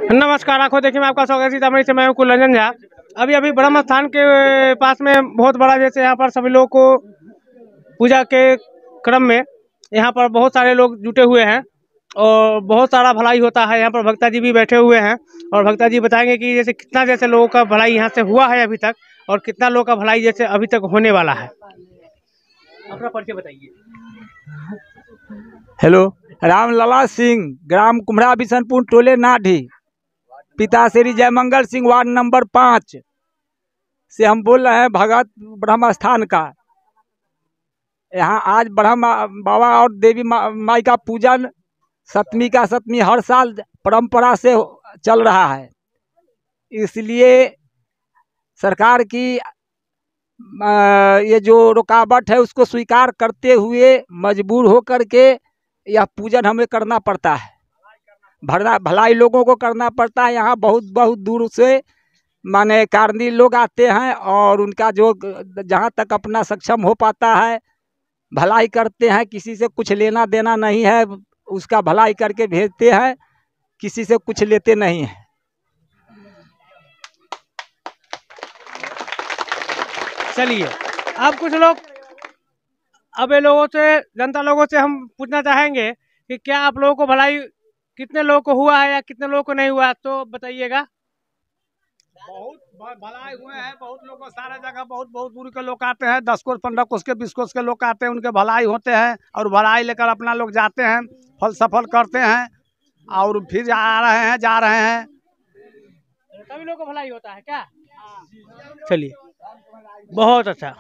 नमस्कार, आंखों देखिए मैं आपका स्वागत है। सीतामढ़ी से मैं हूं कुलरंजन झा। अभी ब्रह्म स्थान के पास में बहुत बड़ा जैसे यहाँ पर सभी लोगों को पूजा के क्रम में यहाँ पर बहुत सारे लोग जुटे हुए हैं और बहुत सारा भलाई होता है। यहाँ पर भक्ता जी भी बैठे हुए हैं और भक्ता जी बताएंगे कि जैसे कितना जैसे लोगों का भलाई यहाँ से हुआ है अभी तक और कितना लोगों का भलाई जैसे अभी तक होने वाला है। अपना परिचय बताइए। हेलो, रामलला सिंह, ग्राम कुम्हरा बिशनपुर, टोले नाढ़ी, पिता श्री जयमंगल सिंह, वार्ड नंबर 5 से हम बोल रहे हैं भगत ब्रह्म स्थान का। यहाँ आज ब्रह्म बाबा और देवी माई का पूजन सप्तमी का सप्तमी हर साल परंपरा से चल रहा है। इसलिए सरकार की ये जो रुकावट है उसको स्वीकार करते हुए मजबूर होकर के यह पूजन हमें करना पड़ता है। भलाई लोगों को करना पड़ता है। यहाँ बहुत बहुत दूर से माने कारणी लोग आते हैं और उनका जो जहाँ तक अपना सक्षम हो पाता है भलाई करते हैं। किसी से कुछ लेना देना नहीं है, उसका भलाई करके भेजते हैं, किसी से कुछ लेते नहीं हैं। चलिए अब कुछ लोग अब ये लोगों से जनता लोगों से हम पूछना चाहेंगे कि क्या आप लोगों को भलाई कितने लोगों को हुआ है या कितने लोगों को नहीं हुआ, तो बताइएगा। बहुत भलाई हुए हैं, बहुत लोगों को सारे जगह बहुत बहुत दूर के लोग आते हैं। 10 कोस 15 कोस के 20 कोस के लोग आते हैं, उनके भलाई होते हैं और भलाई लेकर अपना लोग जाते हैं, फल सफल करते हैं और फिर आ रहे हैं जा रहे हैं। सभी लोगों को भलाई होता है क्या? चलिए बहुत अच्छा।